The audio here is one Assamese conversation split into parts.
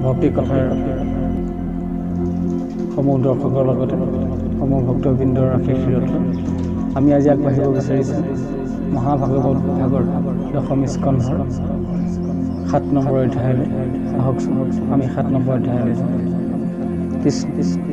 ভক্তি কথাৰ সমূহ দৰ্শকৰ লগতে সমূহ ভক্তবৃন্দৰ আশীৰ্বাদত আমি আজি আগবাঢ়িব বিচাৰিছোঁ মহাভাগৱত ভাগৰ দশম স্কন্ধৰ 7 নম্বৰ অধ্যায়লৈ। আহকচোন আমি 7 নম্বৰ অধ্যায়লৈ যাওঁ। কৃষ্ণ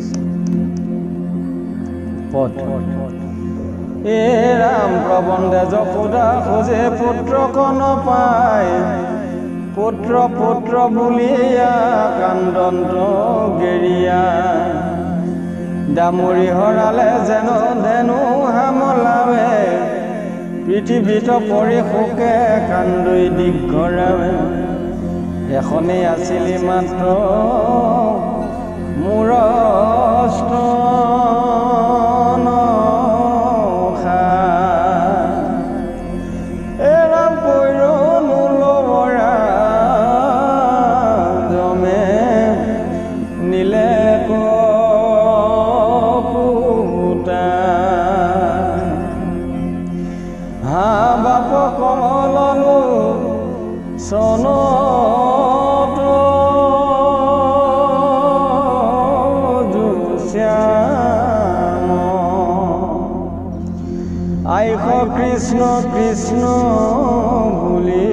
পদ এ ৰাম প্ৰবন্ধে যশোদা খোজে পুত্ৰ কন পায়, পুত্ৰ পুত্ৰ বুলিয়া কান্দন্ত গেৰিয়া, দামুৰি হৰালে যেন ধেনু হামলাৱে, পৃথিৱীত পৰি শোকে কান্দৈ দিগ্ঘৰাৱে, এখনেই আছিলি মাত্ৰ মোৰ আইখ কৃষ্ণ কৃষ্ণ বুলি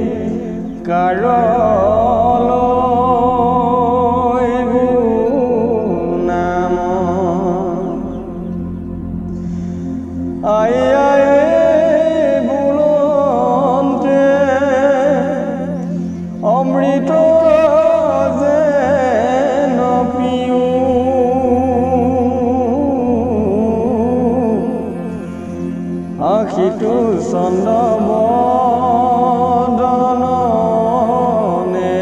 কাৰলৈ নাম, আই আই বুলন্তে অমৃত যেন পিও, আখিটো চন্দ্ৰবদনে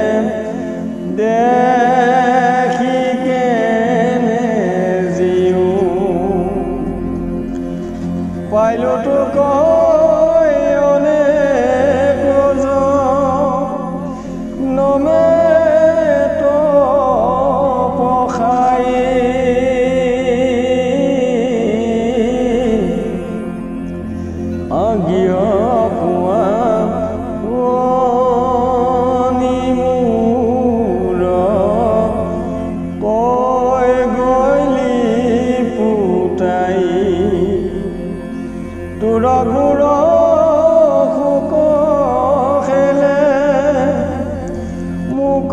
দেখি কেনে জিও, পাইলোতো কয়নে কোজ নমে তো পখাই, আগিয় পুৱা নিমূৰ কৈ গলি পুতাই, তোৰ ঘূৰ শোক খেলে মোক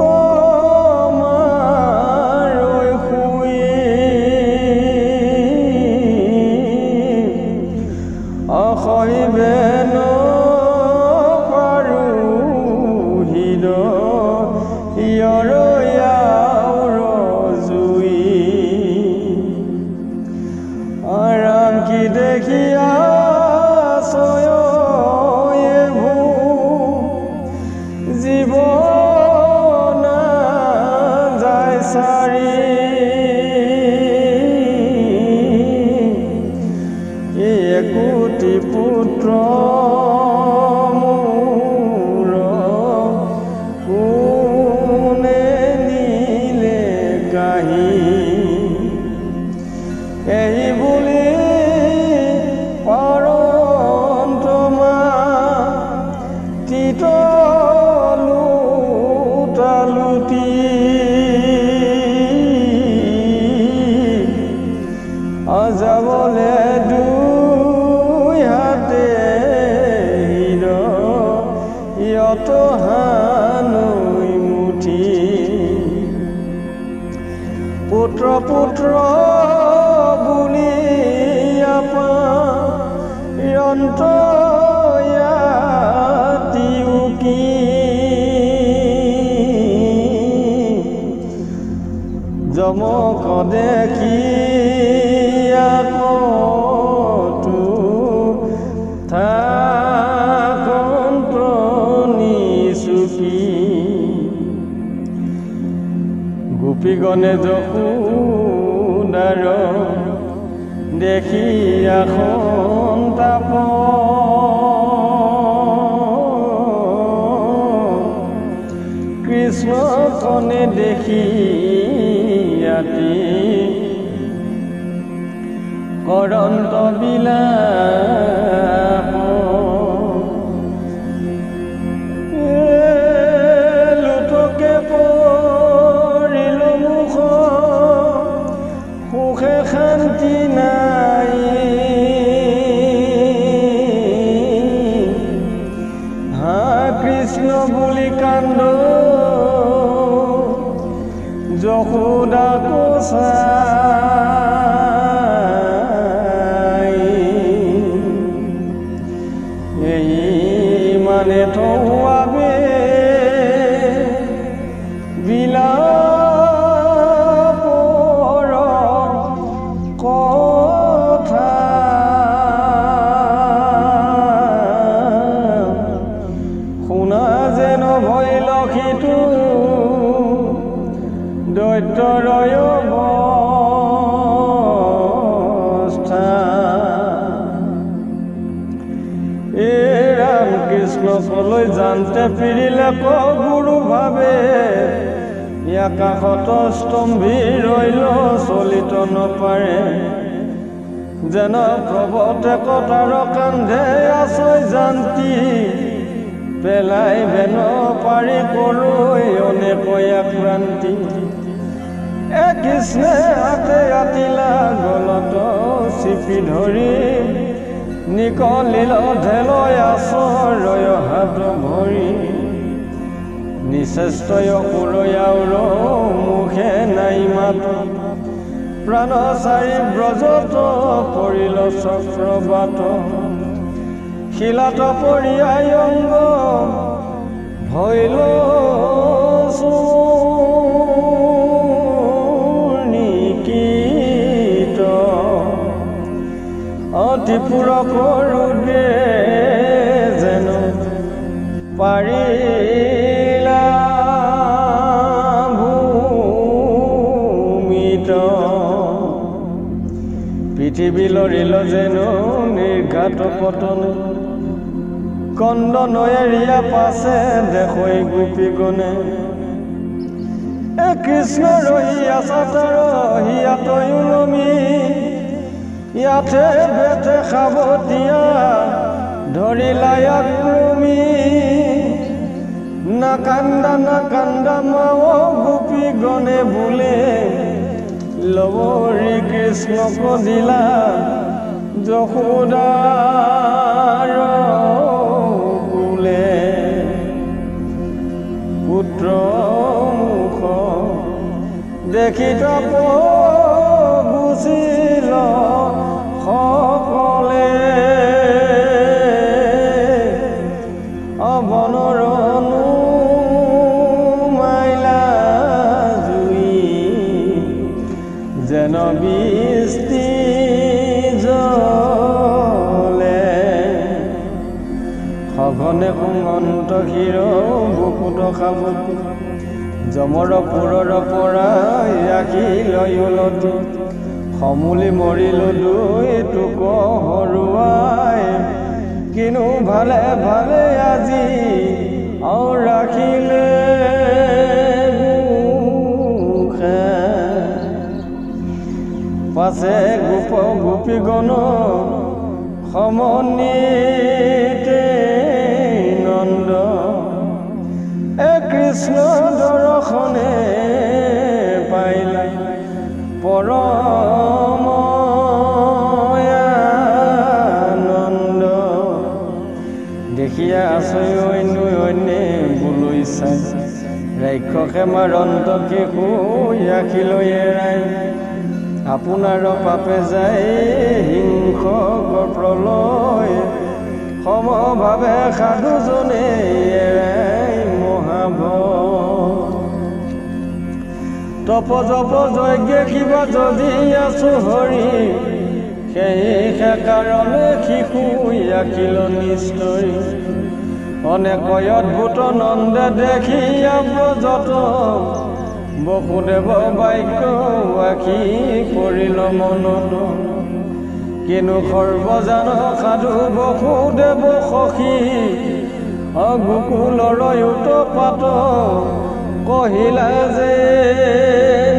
মাৰৈ শুই, অসহিবে নপাৰোহিদ ইয়ৰ জুই, আৰাম কি দেখিয়া জীৱন যায় চাৰি, একোটি পুত্ৰ মোৰ কোনে নিলে কাহি, এই বুলি পৰন্ত মাটিত লুটালুটি, আজাবলে দুই হাতে ইয়ত হানৈ মুঠি, পুত্ৰ পুত্ৰ বুলি আপন্ত উকি, যমক দেখি আকতো থাকন্ত নিচুকি, গোপীগণে যশোদাৰ দেখি আসন্তাপ, কৃষ্ণ কণে দেখি আতি কৰন্ত বিলাপ, লুটকে কৃষ্ণ বুলি কান্দ যশোদা কোচাই এই মানে থৌৱাবে বিলাপৰ কথা শুনা যেন ভয় লক্ষীটো দৈত্যৰয় অৱস্থা এ ৰাম কৃষ্ণ কলৈ জানতে পিৰিলে ক গুৰু ভাবে আকাশত স্তম্ভী ৰৈল চলিত নপাৰে যেন প্ৰভতে কটাৰ কান্ধে আছৈ জান্তি পেলাই বেন পাৰি কৰৈ অনেকৈ আক্ৰান্তি এ কৃষ্ণে হাতে আতিলা গলত চিপি ধৰি নিকলিল ঢেলয় আচৰয় হাত ভৰি নিশ্চয় কুৰয়াউৰ মুখে নাই মাত প্ৰাণচাৰী ব্ৰজত পৰিল চক্ৰবাত শিলাত পৰিয়াই অংগ ভৈল চূৰ্ণিকিত অতিপুৰ কৰোঁতে যেন পাৰিলা ভূমিত পৃথিৱী লৰিল যেন নিৰ্ঘাত পতন কন্দনয়ে ৰিয়া পাছে দেখৈ গোপীগণে এ কৃষ্ণ ৰহি আছা তাৰ হিয়াতৈ ওলমি ইয়াতে বেতে সাৱতীয়া ধৰিলা ইয়াক ক্ৰমি নাকান্দা মাও গোপীগণে বোলে লবৰী কৃষ্ণক দিলা যশোদাৰ বোলে পুত্ৰ মুখ দেখি তপ গুচিল সকলে অবনৰনো মাইলা জুই যেন বৃষ্টি জলে সঘনে সুমন্ত ক্ষীৰ বুকুত সাৱতি যমৰ পুৰৰ পৰা ৰাখি লৈ উলটি সমূলি মৰিল দুই টোক হৰুৱাই কিনো ভালে ভালে আজি ৰাখিলে পাছে গোপ গোপীগণ সমন্বিতে নন্দ এ কৃষ্ণ দৰ্শনে পাইলা পৰম আনন্দ দেখিয়া আছৈ অন্যে বোলৈ চাই ৰাক্ষসে মাৰন্ত কেকো ৰাখিলৈ এৰাই আপোনাৰ পাপে যায় হিংসক প্ৰলয় সমভাৱে সাধুজনে এৰাই মহাভয় তপ জপ যজ্ঞ কিবা যদি আছো হৰি সেই কাৰণে শিশু ৰাখিল নিষ্ঠৰি অনেক অদ্ভুত নন্দে দেখিয়া ব্ৰজত বসুদেৱ বাক্য আখি পৰিল মনত কিনো সৰ্বজান সাধু বসুদেৱ সখী গোকুলৰ উৎপাত কহিলা যে